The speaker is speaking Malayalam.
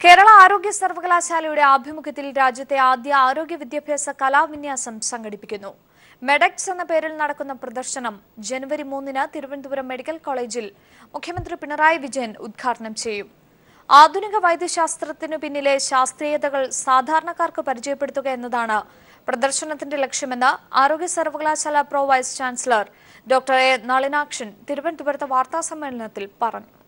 കേരള ആരോഗ്യ സർവകലാശാലയുടെ ആഭിമുഖ്യത്തിൽ രാജ്യത്തെ ആദ്യ ആരോഗ്യ വിദ്യാഭ്യാസ കലാവിന്യാസം സംഘടിപ്പിക്കുന്നു. മെഡെക്സ് എന്ന പേരിൽ നടക്കുന്ന പ്രദർശനം ജനുവരി 3-ന് തിരുവനന്തപുരം മെഡിക്കൽ കോളേജിൽ മുഖ്യമന്ത്രി പിണറായി വിജയൻ ഉദ്ഘാടനം ചെയ്യും. ആധുനിക വൈദ്യശാസ്ത്രത്തിനു പിന്നിലെ ശാസ്ത്രീയതകൾ സാധാരണക്കാർക്ക് പരിചയപ്പെടുത്തുക എന്നതാണ് പ്രദർശനത്തിന്റെ ലക്ഷ്യമെന്ന് ആരോഗ്യ സർവകലാശാല pro vice chancellor doctor A Nalinakshan തിരുവനന്തപുരത്ത് വാർത്താസമ്മേളനത്തിൽ പറഞ്ഞു.